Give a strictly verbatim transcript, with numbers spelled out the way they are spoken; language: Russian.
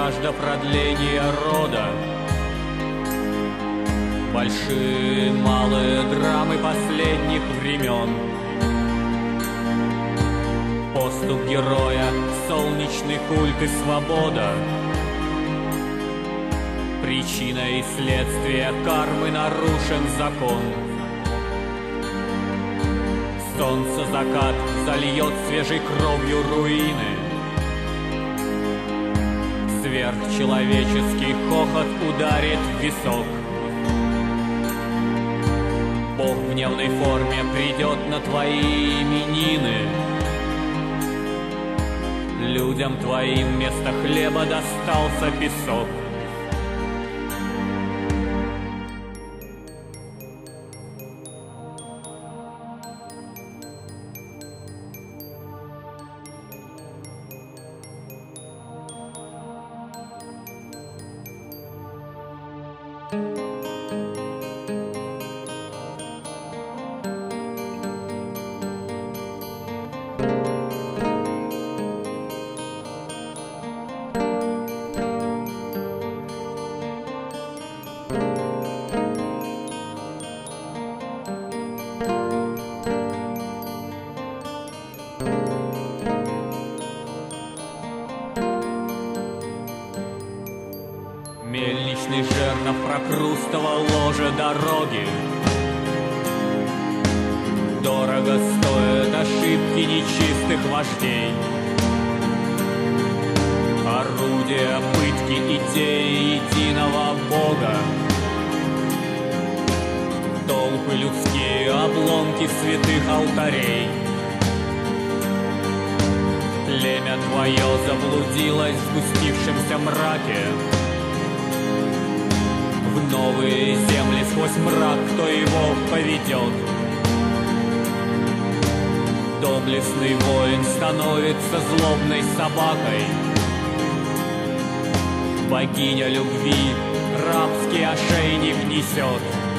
жажда продления рода. Большие, малые драмы последних времен. Поступ героя, солнечный культ и свобода. Причина и следствие кармы, нарушен закон. Солнце закат зальет свежей кровью руины. Сверхчеловеческий хохот ударит в висок. Бог в гневной форме придет на твои именины. Людям твоим вместо хлеба достался песок. Мельничный жернов прокрустовал ложе дороги. Дорого стоят ошибки нечистых вождей. Орудия пытки идеи единого Бога. Толпы людские, обломки святых алтарей. Племя твое заблудилось в сгустившемся мраке. В новые земли сквозь мрак кто его поведет? Доблестный воин становится злобной собакой. Богиня любви рабский ошейник несет.